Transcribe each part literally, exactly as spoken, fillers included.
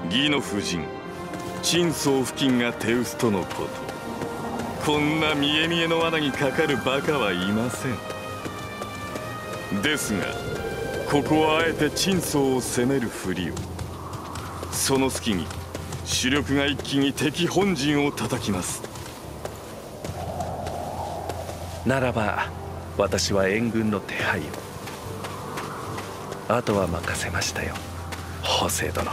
義の夫人陳宗付近が手薄とのこと。こんな見え見えの罠にかかるバカはいません。ですがここはあえて陳宗を攻めるふりを。その隙に主力が一気に敵本陣を叩きます。 ならば私は援軍の手配を。あとは任せましたよ、法政殿。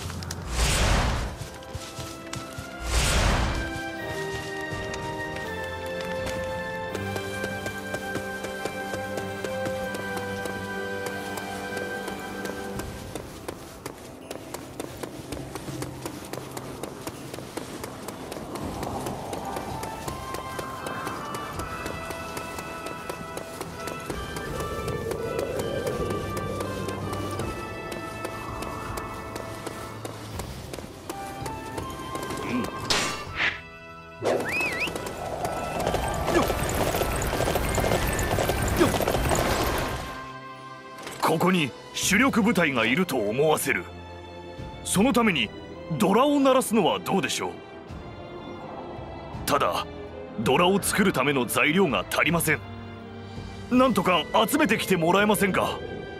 ここに主力部隊がいると思わせる。そのためにドラを鳴らすのはどうでしょう。ただドラを作るための材料が足りません。なんとか集めてきてもらえませんか。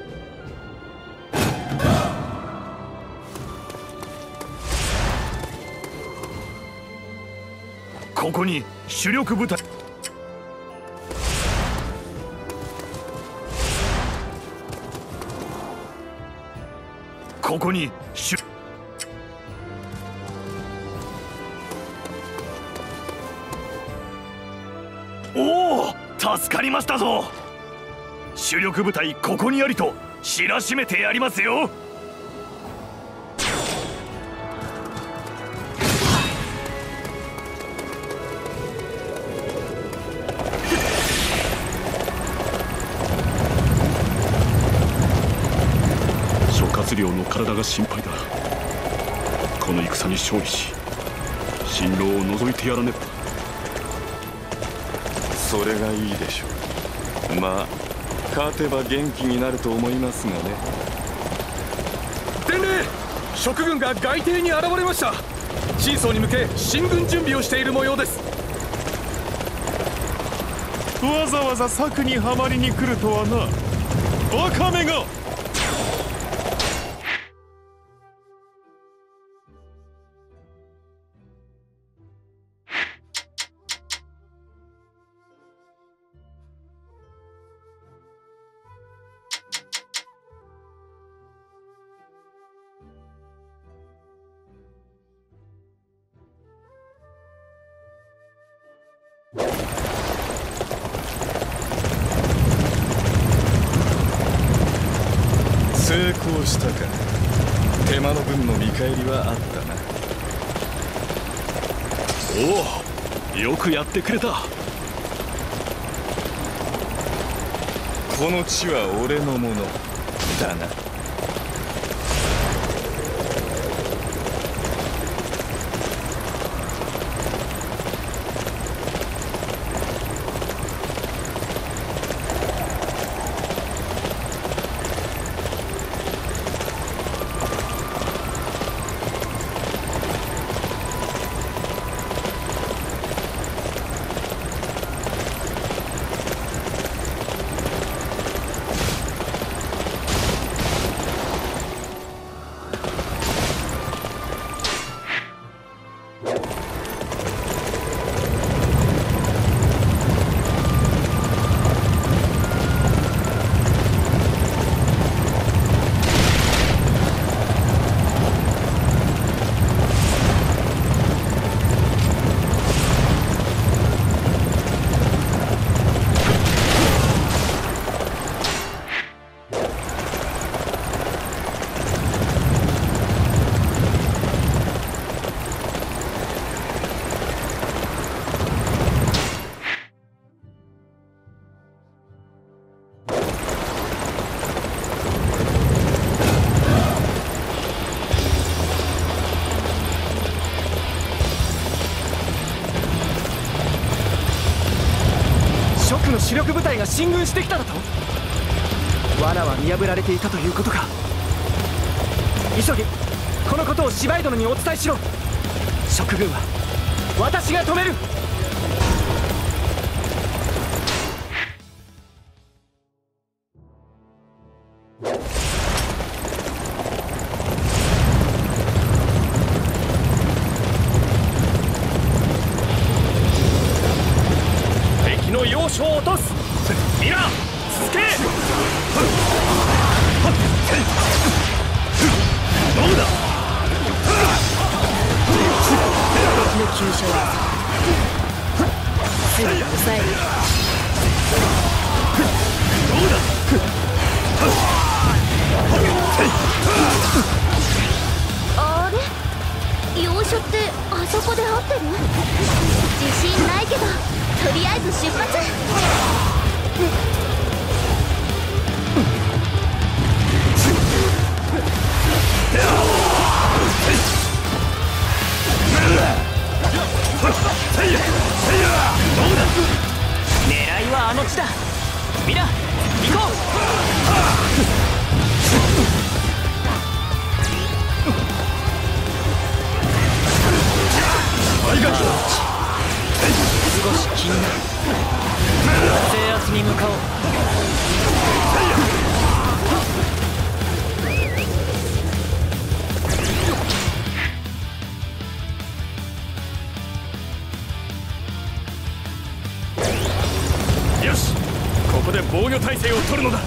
ここに主力部隊ここに主おお、助かりましたぞ。主力部隊ここにありと知らしめてやりますよ。 領の体が心配だ。この戦に勝利し進路を除いてやらねば。 それがいいでしょう。まあ勝てば元気になると思いますがね。 伝令、蜀軍が外邸に現れました。陳宗に向け進軍準備をしている模様です。 わざわざ策にはまりに来るとはな、バカめが。 成功したか。手間の分の見返りはあったな。 おお、よくやってくれた。 この地は俺のものだな。 の主力部隊が進軍してきただと。罠は見破られていたということか。急ぎこのことを芝居殿にお伝えしろ。職軍は私が止める。敵の要所を落とす。皆続け。どうだ。 敵の急所はすぐ抑える。 どうだ。 あれ、要所ってあそこで合ってる？自信ないけどとりあえず出発。 狙いはあの地だ。みんな行こう。少し気になる。制圧に向かおう。 よし、ここで防御態勢を取るのだ。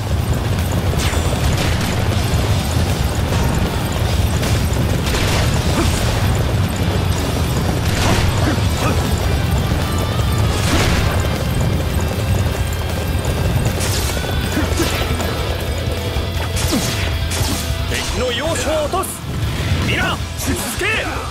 敵の要所を落とす。皆続け。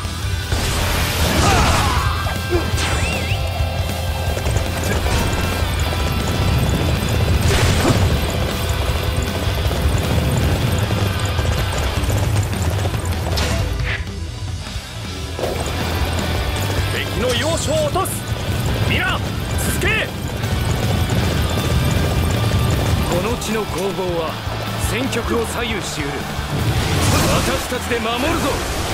敵の要所を落とす。皆続け。 この地の攻防は戦局を左右しうる。私たちで守るぞ。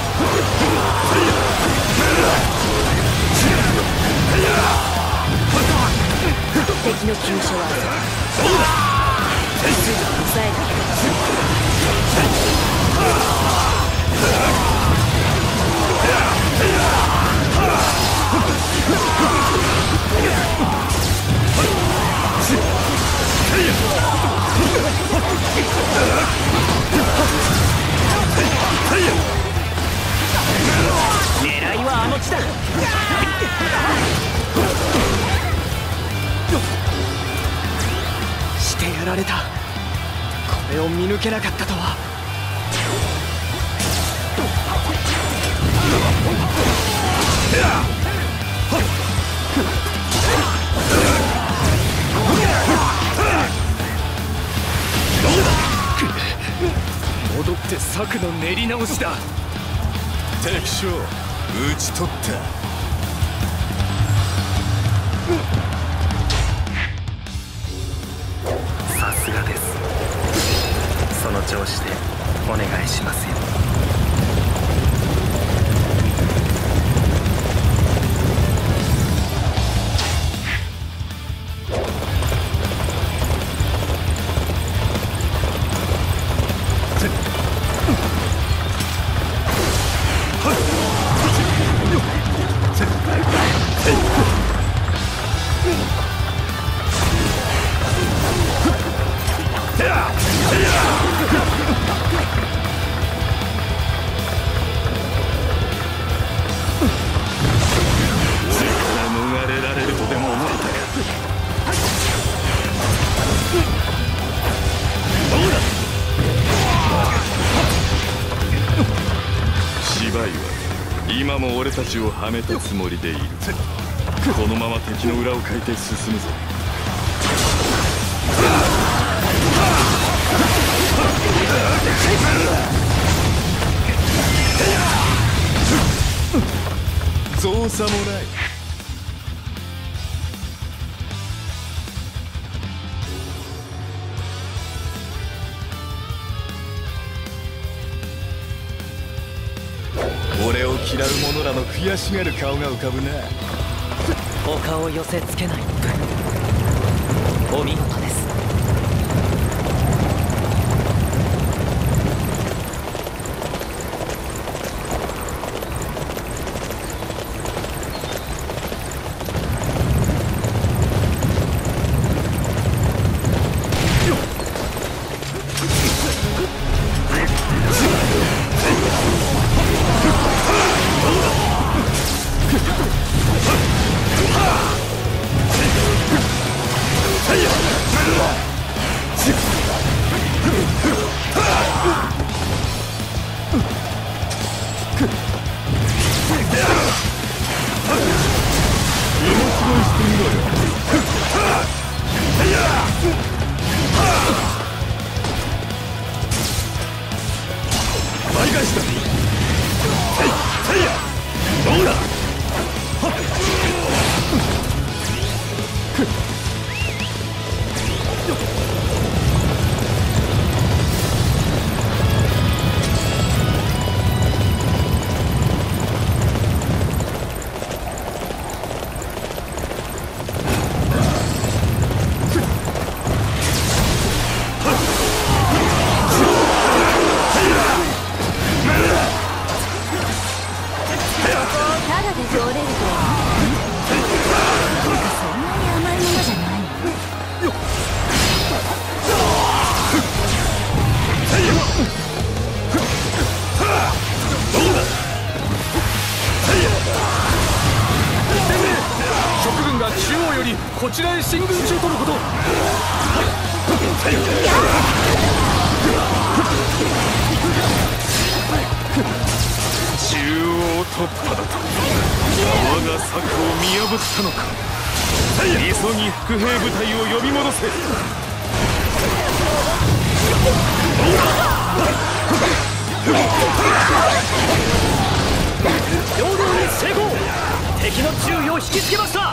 敵の急所はすぐ抑える。 狙いはあの地だ。してやられた。これを見抜けなかったとは。戻って策の練り直しだ。 敵将討ち取った。 さすがです。その調子でお願いしますよ。 逃れられるとでも思ったか。どうだ。芝居は今も俺たちをはめたつもりでいる。このまま敵の裏をかいて進むぞ。造作もない。 嫌う者らの悔しがる顔が浮かぶな。 他を寄せつけない。お見事です。 こちらへ進軍中とのこと。 中央突破だと我が策を見破ったのか。急ぎ伏兵部隊を呼び戻せ。 平等に成功。敵の注意を引きつけました。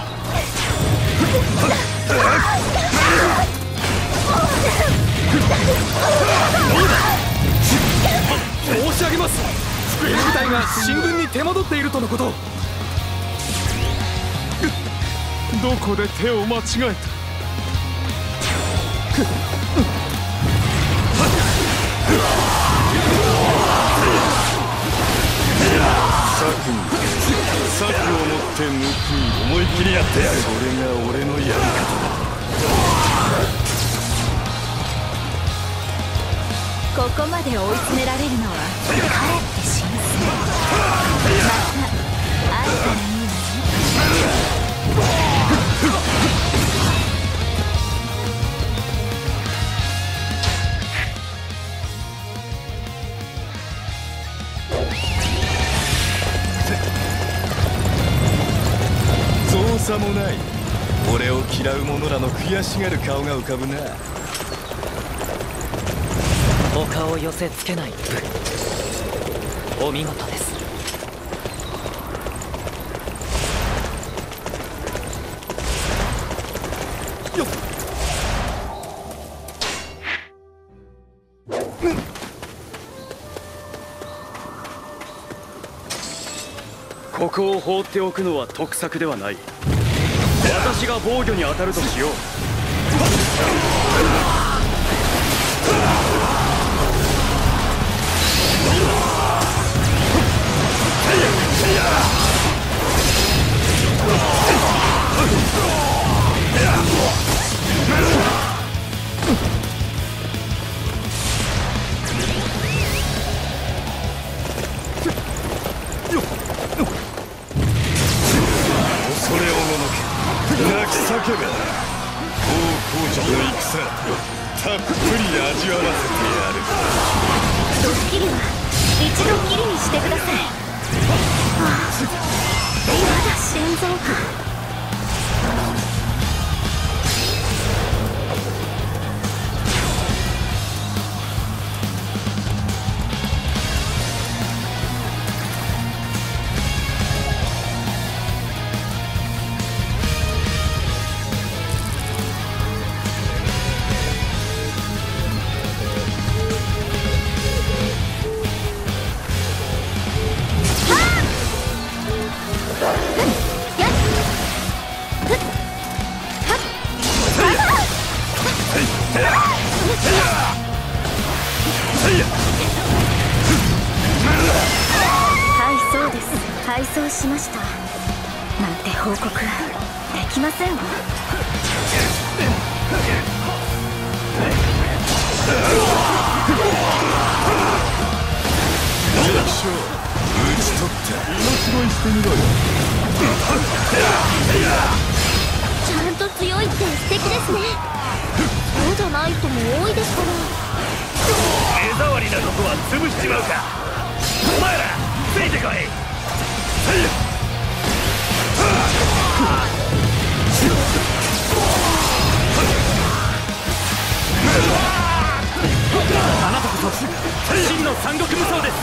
申し上げます。伏兵部隊が進軍に手間取っているとのこと。 どこで手を間違えた。 策に策を持って抜く。思い切りやってやる。それが俺のやり方だ。 ここまで追い詰められるのはかえって新鮮。また会えたらいいわね。 造作もない。俺を嫌う者らの悔しがる顔が浮かぶな。 他を寄せつけない。お見事です。 よっ。 ここを放っておくのは得策ではない。私が防御に当たるとしよう。 叫べ。王侯女の戦、たっぷり味わわせてやる。 ドッキリは一度きりにしてください。ああ、まだ心臓が。 はいそうです。配送しました。なんて報告できませんわ。 打ち取った面白いしてみろよ。 ちゃんと強いって素敵ですね。そうじゃない人も多いですから。 目障りなとこは潰しちまうか。お前らついてこい。 あなたこそ真の三国無双です。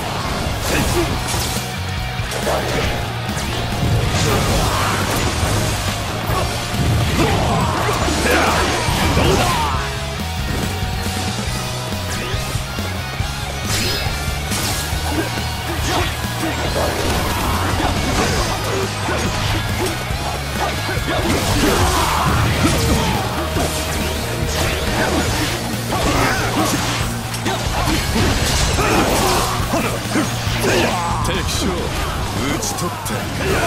敵将打ち取った。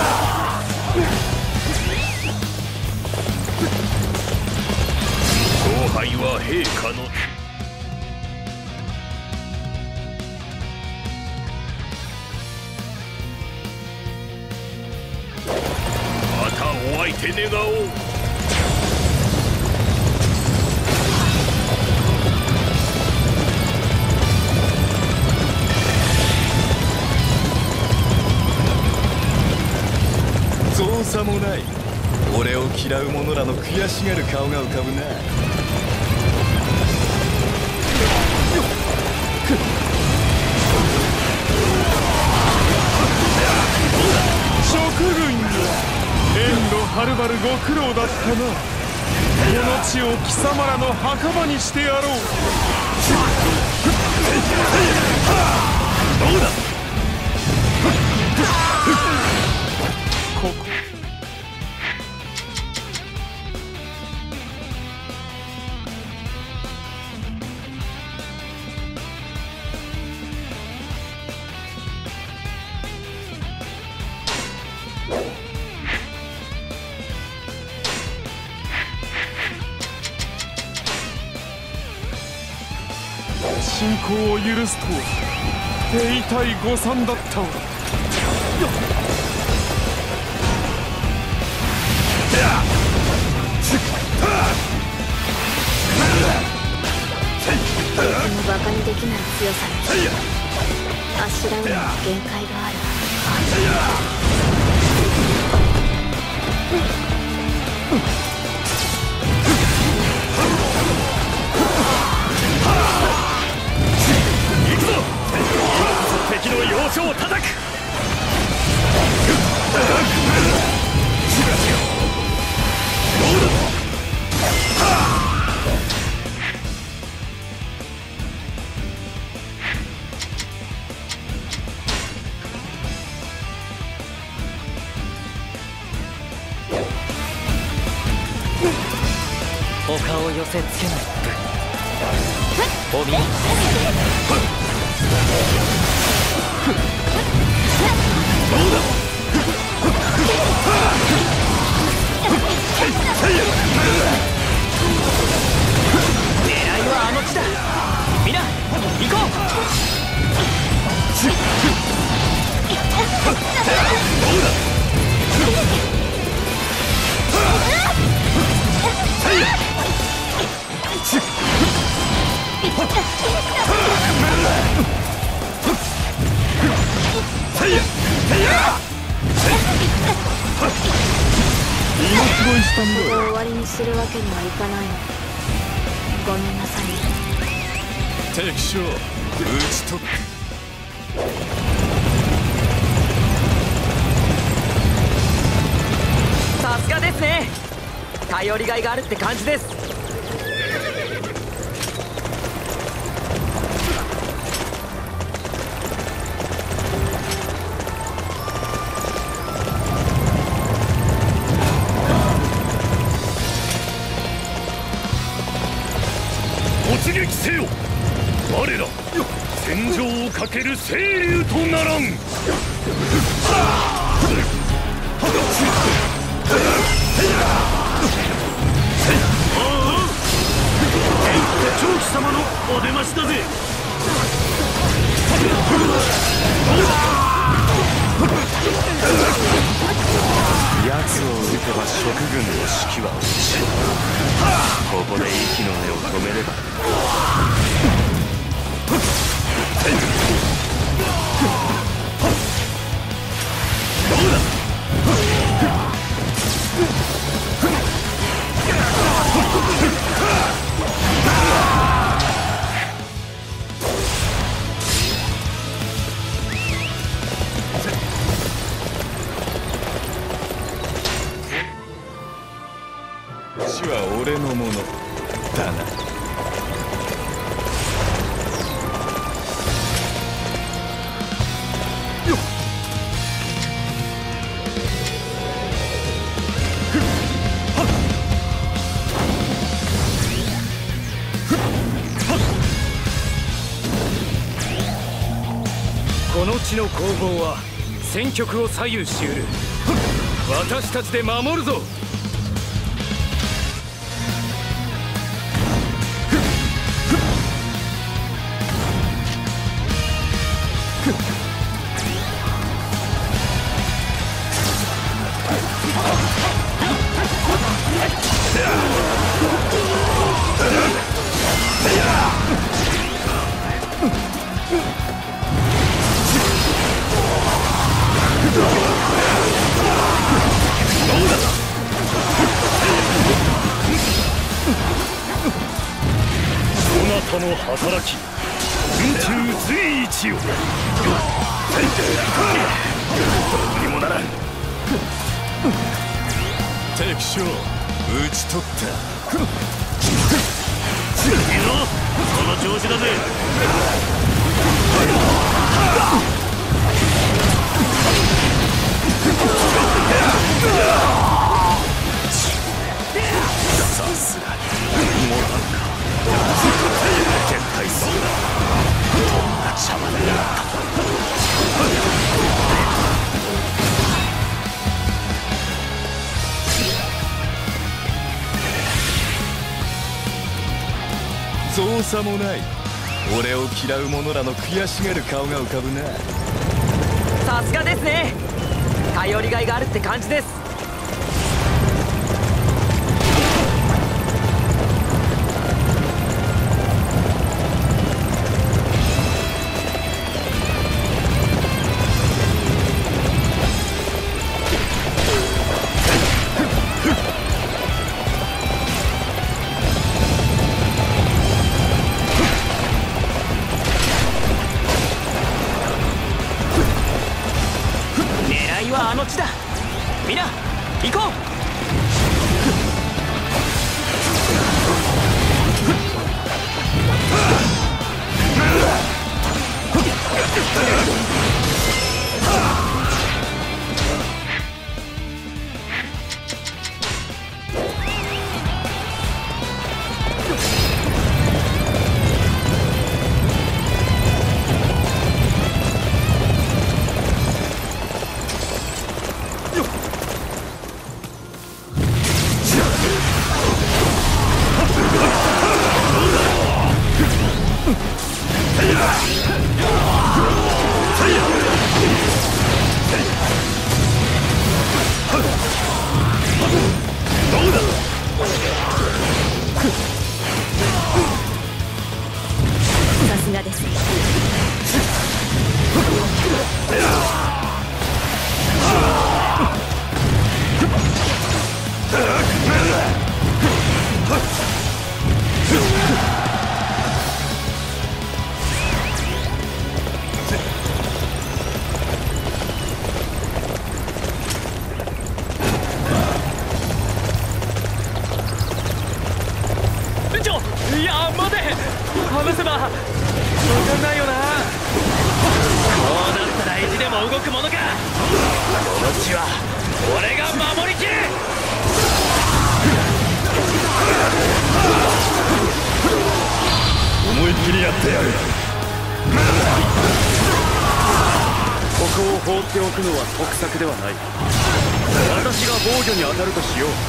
勝敗は陛下の。またお相手願おう。 造作もない。俺を嫌う者らの悔しがる顔が浮かぶな。 諸軍よ、遠路はるばるご苦労だったな。この地を貴様らの墓場にしてやろう。どうだここ侵攻を許すとは手痛い誤算だったわ。 このバカにできない強さにあしらうのに限界がある。 敵の要所を叩く。 丘を寄せつけない分お見事です。狙いはあの地だ。みんな行こここで終わりにするわけにはいかないの。ごめんなさい。 敵将打ち取った。 さすがですね。頼りがいがあるって感じです。 突撃せせよ。我ら戦場をかける清流とならん。長貴様のお出ましだぜ。 奴を撃てば蜀軍の士気は落ち、ここで息の根を止めれば。どうだ。 死は俺のものだな。 この地の攻防は戦局を左右しうる。私たちで守るぞ。 そなたの働き、軍中随一よ。どうにもならん。 敵将討ち取った。 いいぞ、この調子だぜ。 さすがにモランか。絶対そんなどんな茶番だった。 造作もない。俺を嫌う者らの悔しがる顔が浮かぶな。 さすがですね。頼りがいがあるって感じです。あの地だ。みんな行こう。 さすがです。 ちょ、いや待て。話せばわかんないよな。こうなったら意地でも動くものか。この地は俺が守りきる。 思いっきりやってやる。 ここを放っておくのは得策ではない。私が防御に当たるとしよう。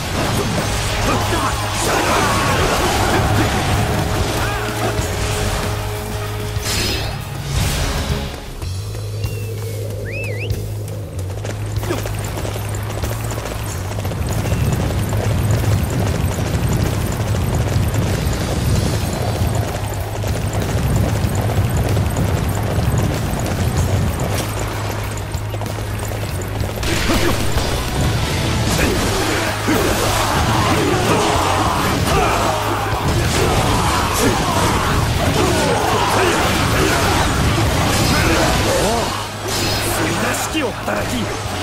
働き。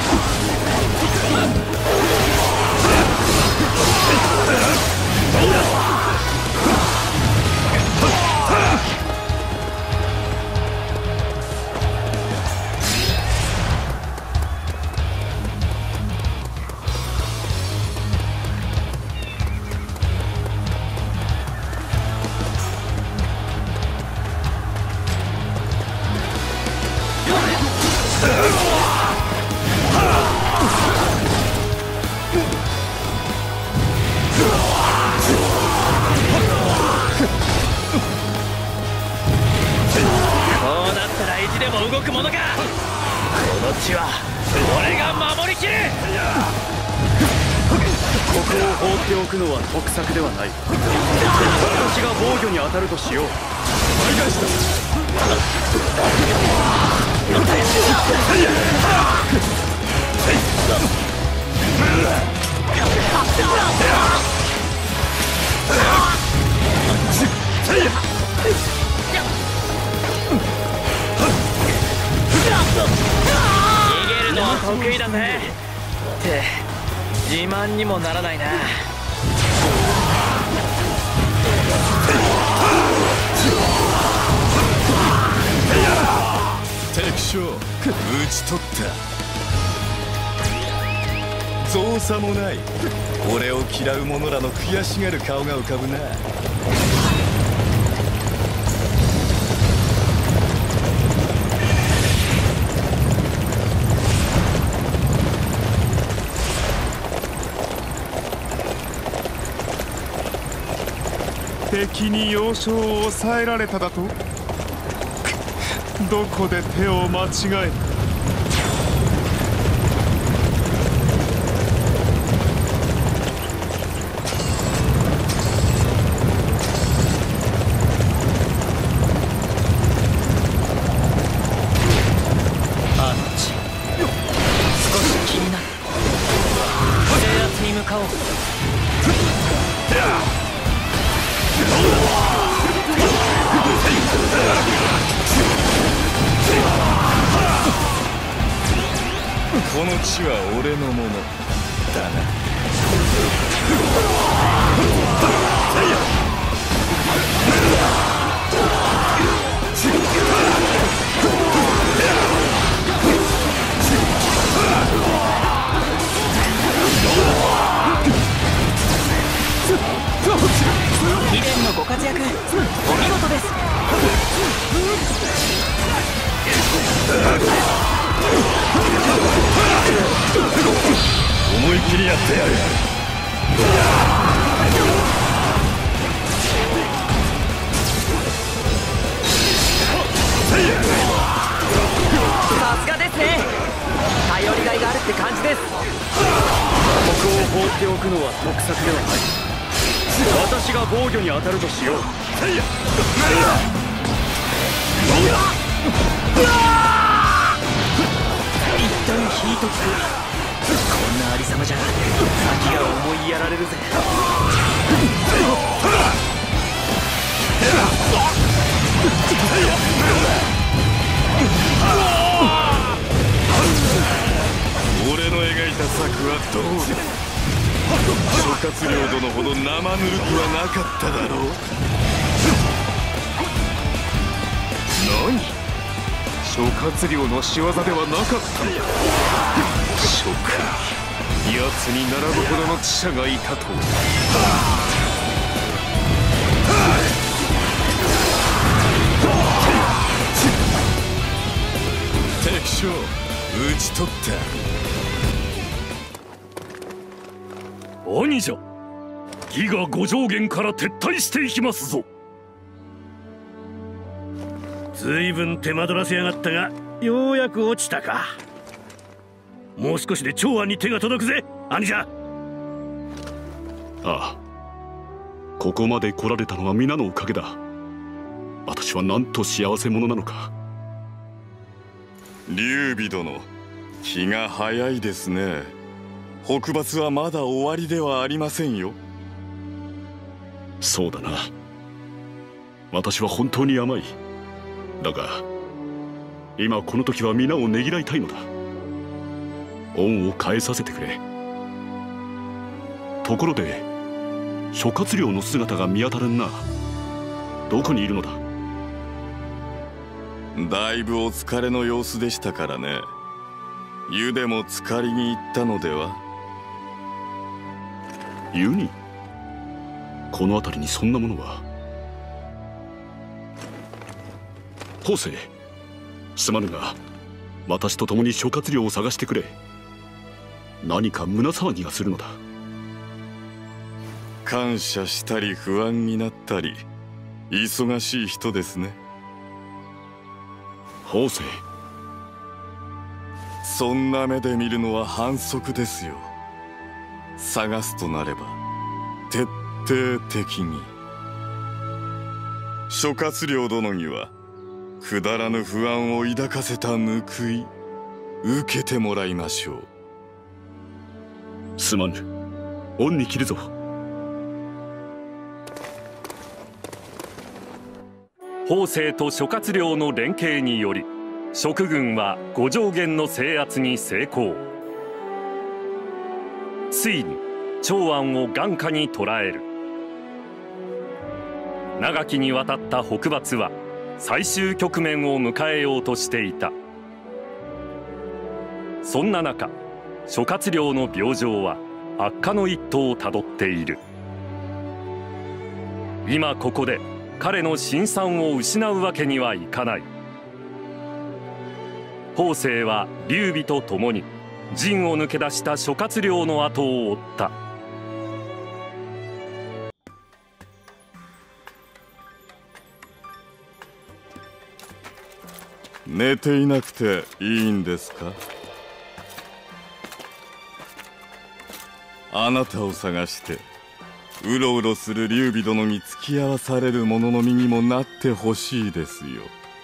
でも動くものか。この地は俺が守りきる。 ここを放っておくのは得策ではない。私が防御に当たるとしよう。倍返しだ。 逃げるのは得意だぜって自慢にもならないな。 敵将討ち取った。造作もない俺を嫌う者らの悔しがる顔が浮かぶな。 敵に要衝を抑えられただと。どこで手を間違えた。 あの地少し気になる。制圧に向かおう。 この地は俺のものだな。 貴殿のご活躍お見事です。 思いっきりやってやる。 さすがですね。頼りがいがあるって感じです。 ここを放っておくのは得策ではない。私が防御に当たるとしよう。 一旦引いとく。こんなありさまじゃ先が思いやられるぜ。 俺の描いた策はどうだ。諸葛亮殿ほど生ぬるくはなかっただろう。 何、諸葛亮の仕業ではなかったのだ。諸君、奴に並ぶほどの知者がいたとは。 ち取った。 兄者、義が五条原から撤退していきますぞ。 ずいぶん手間取らせやがったが、ようやく落ちたか。もう少しで長安に手が届くぜ、兄者。 ああ、ここまで来られたのは皆のおかげだ。私はなんと幸せ者なのか。 劉備殿、気が早いですね。北伐はまだ終わりではありませんよ。 そうだな。私は本当に甘い。だが今この時は皆をねぎらいたいのだ。恩を返させてくれ。ところで諸葛亮の姿が見当たらんな。どこにいるのだ。 だいぶお疲れの様子でしたからね。湯でも浸かりに行ったのでは。 湯に？この辺りにそんなものは。法政、すまぬが私と共に諸葛亮を探してくれ。何か胸騒ぎがするのだ。 感謝したり不安になったり忙しい人ですね。 法政、 そんな目で見るのは反則ですよ。探すとなれば徹底的に。諸葛亮殿にはくだらぬ不安を抱かせた報い受けてもらいましょう。 すまぬ。恩に着るぞ。 法政と諸葛亮の連携により蜀軍は五条原の制圧に成功。ついに長安を眼下に捉える。長きにわたった北伐は最終局面を迎えようとしていた。そんな中、諸葛亮の病状は悪化の一途をたどっている。今ここで彼の辛酸を失うわけにはいかない。法政は劉備と共に陣を抜け出した諸葛亮の後を追った。 寝ていなくていいんですか。あなたを探してうろうろする劉備殿に付き合わされる者の身にもなってほしいですよ。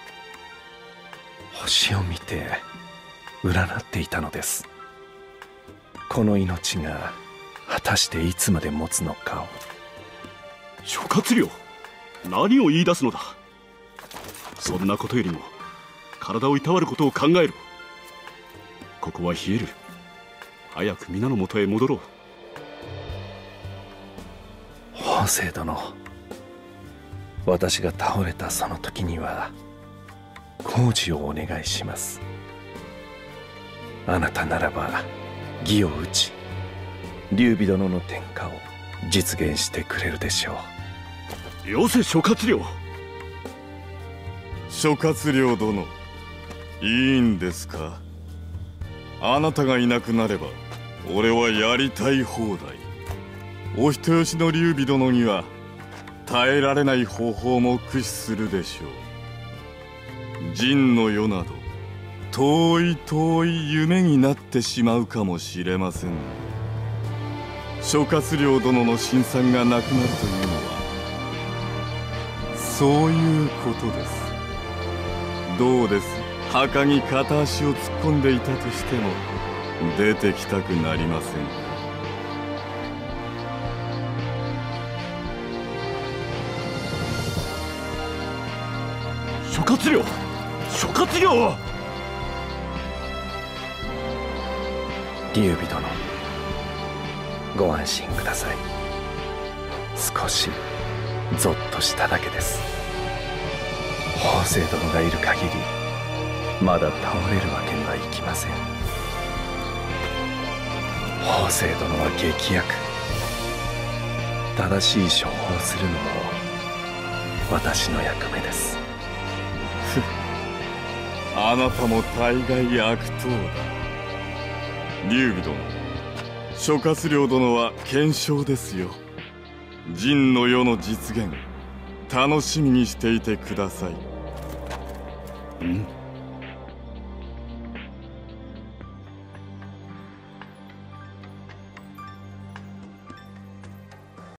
星を見て占っていたのです。この命が果たしていつまで持つのかを。 諸葛亮、何を言い出すのだ。そんなことよりも体をいたわることを考える。ここは冷える。早く皆のもとへ戻ろう。 法政殿、私が倒れたその時には工事をお願いします。あなたならば義を打ち劉備殿の天下を実現してくれるでしょう。よせ諸葛亮。 諸葛亮殿、いいんですか。あなたがいなくなれば俺はやりたい放題。お人よしの劉備殿には耐えられない方法も駆使するでしょう。陣の世など遠い遠い夢になってしまうかもしれません。諸葛亮殿の辛酸がなくなるというのはそういうことです。どうです、墓に片足を突っ込んでいたとしても出てきたくなりませんか。 諸葛亮、諸葛亮。 劉備殿、ご安心ください。少しゾッとしただけです。法政殿がいる限りまだ倒れるわけにはいきません。法政殿は劇薬。正しい処方をするのも私の役目です。 あなたも大概悪党だ。 劉備殿、諸葛亮殿は賢章ですよ。仁の世の実現、楽しみにしていてください。 うん。